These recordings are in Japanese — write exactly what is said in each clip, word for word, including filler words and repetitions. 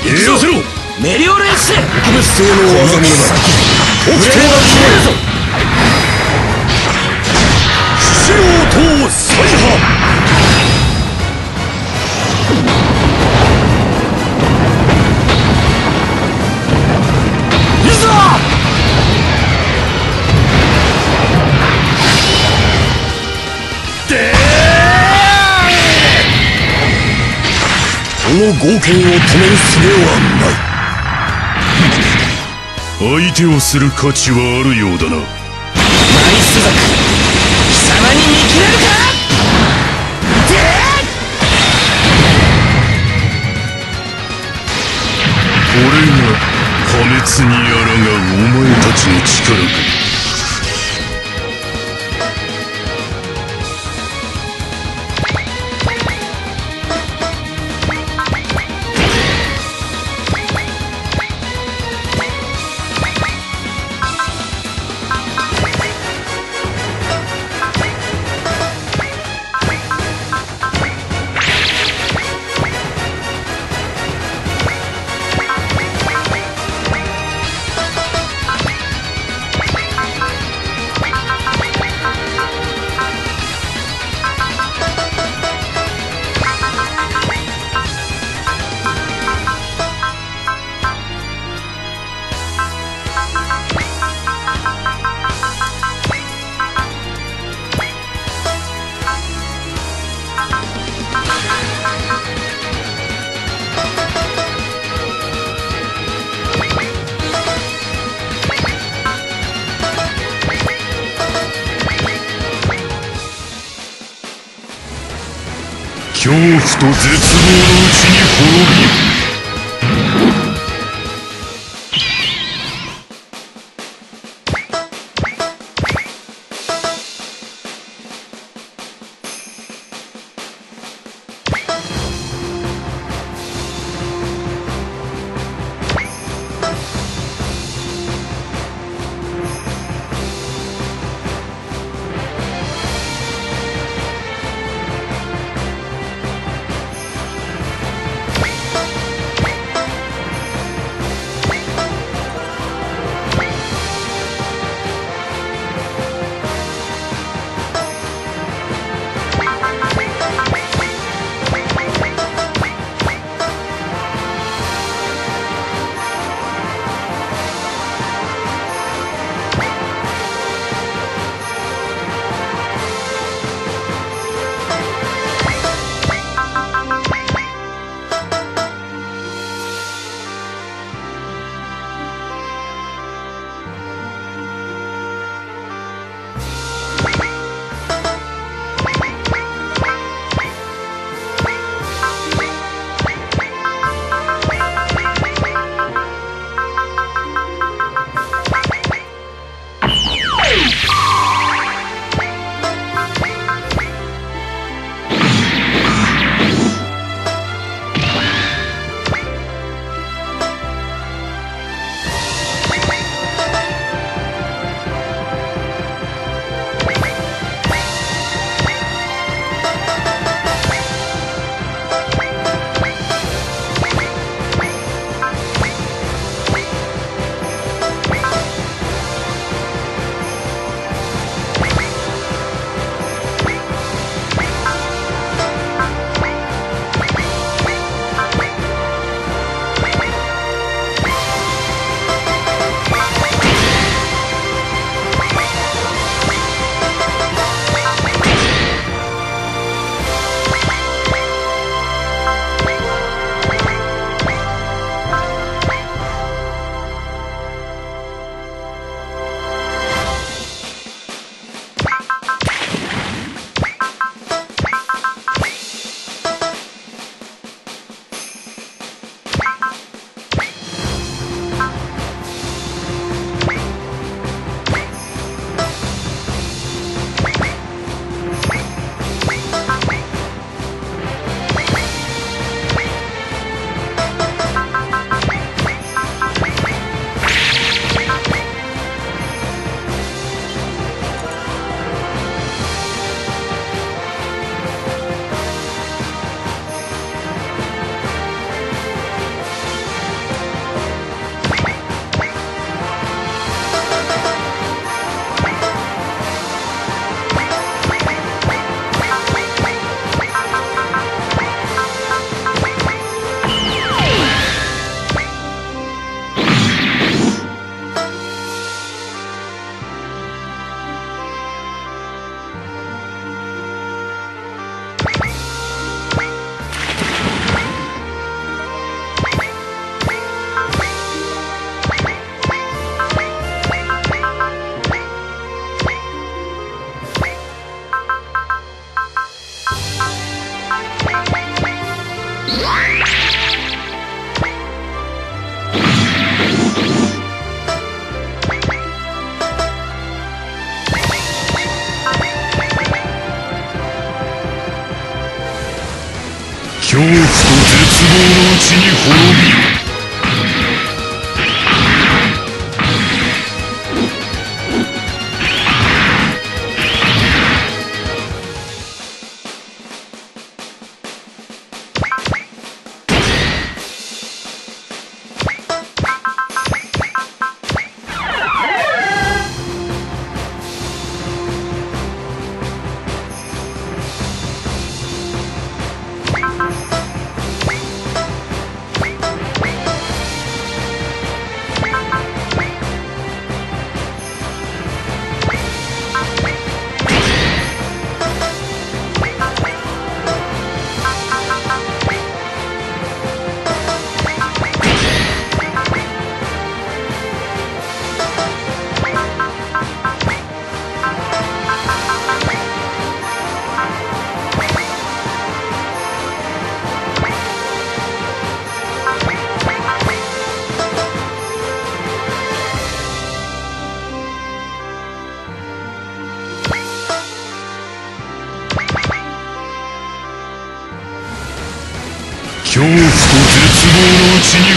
行くぞメリオレンシェ。 特別性の技物だ。オクテーが決めるぞ。四郎と最破。この豪剣を止める術はない。相手をする価値はあるようだな。ナイスザク、貴様に見切れるか。これが破滅にあらがうお前たちの力か。恐怖と絶望のうちに滅び。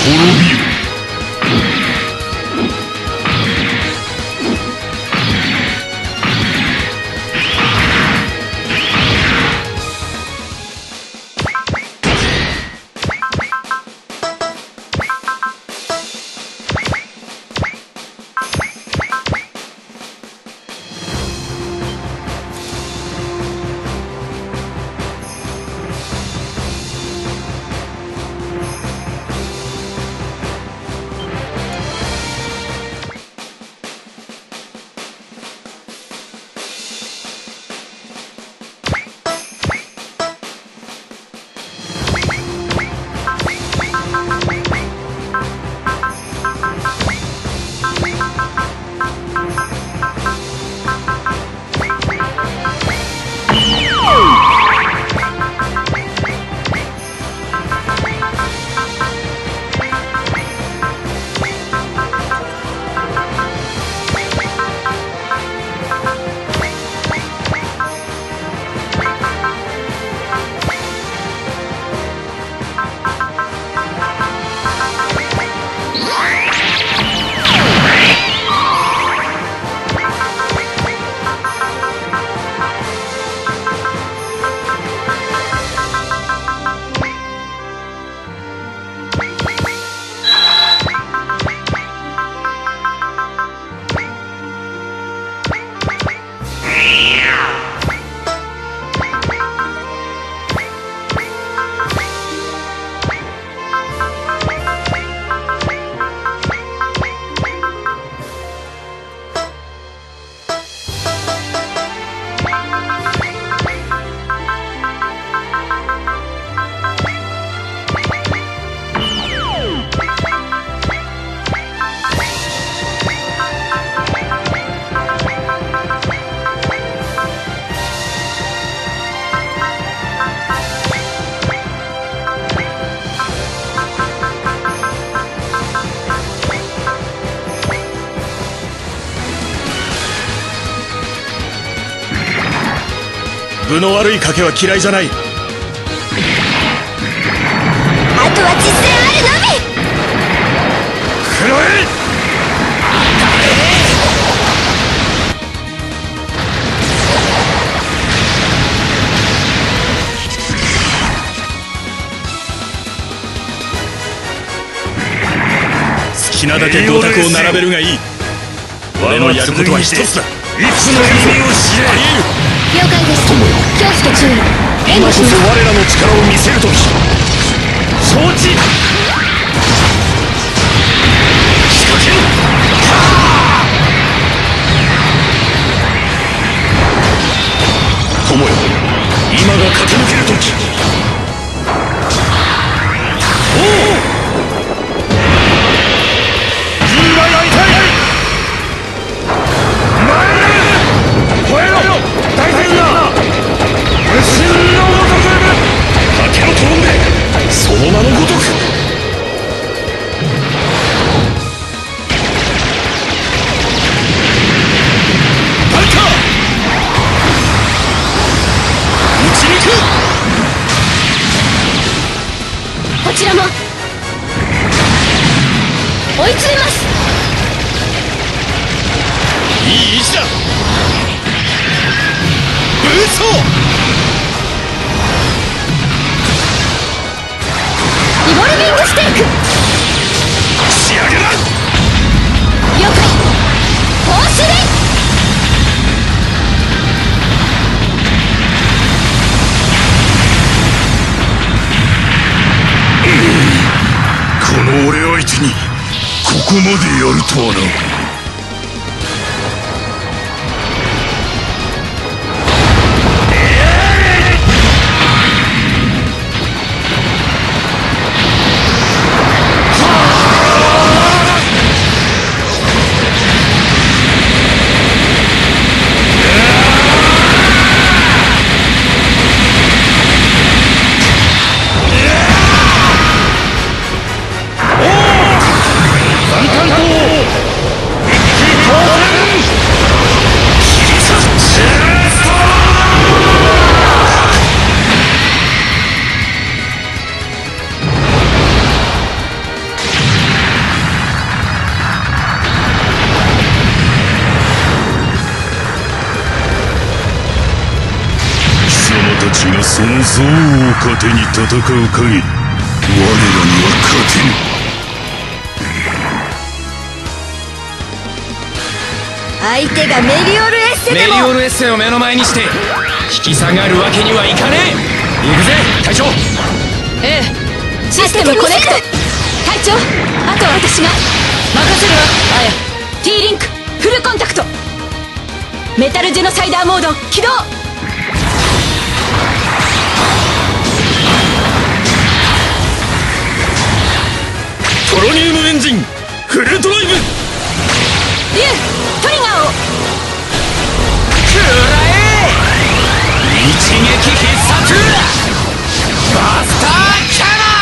滅びよ。分の悪い賭けは嫌いじゃない。あとは実践あるのみ。 くらえ。好きなだけご択を並べるがいい。俺のやることは一つだ。いつの意味を知れ。 了解です。気をつけ注意。 今こそ我らの力を見せるとき。承知。仕掛ける。友よ、今が駆け抜けるとき。おお、銀河やいたい。前へ超えろ。大変だ。無心のごとく。竹の飛んでその名のごとく。誰か撃ち抜く。 こちらも追い詰めます。 いい位置だ。ブースト。 リボルビングステーク。 仕上げだ。 了解。フォースでこの俺相手にここまでやるとはな。 この憎悪を糧に戦う限り我らには勝てぬ。 相手がメリオルエッセでも。 メリオルエッセを目の前にして引き下がるわけにはいかねえ。行くぜ隊長。 ええ、システムコネクト。隊長、あとは私が任せるわ。あや T リンクフルコンタクト。メタルジェノサイダーモード起動。 トロニウムエンジンフルドライブ。 リュウ、トリガーを。 くらえ一撃必殺バスターキャノン。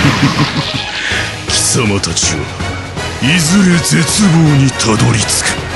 貴様たちはいずれ絶望にたどり着く。